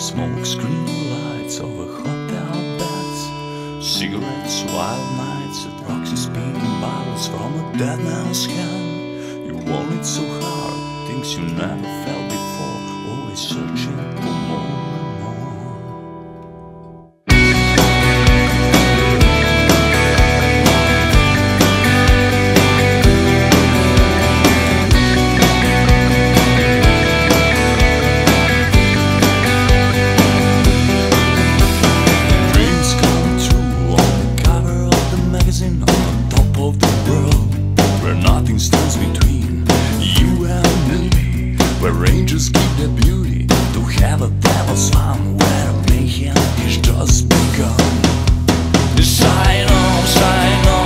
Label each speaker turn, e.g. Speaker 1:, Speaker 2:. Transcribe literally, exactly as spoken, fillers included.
Speaker 1: Smoke screen lights over hotel beds, cigarettes, wild nights at Roxy, speeding bottles from a dead man's hand. You want it so hard, things you never felt before, always searching for more and more. Stands between you and me, where angels keep their beauty to have a devil's fun, where mayhem is just begun. Shine on, shine on.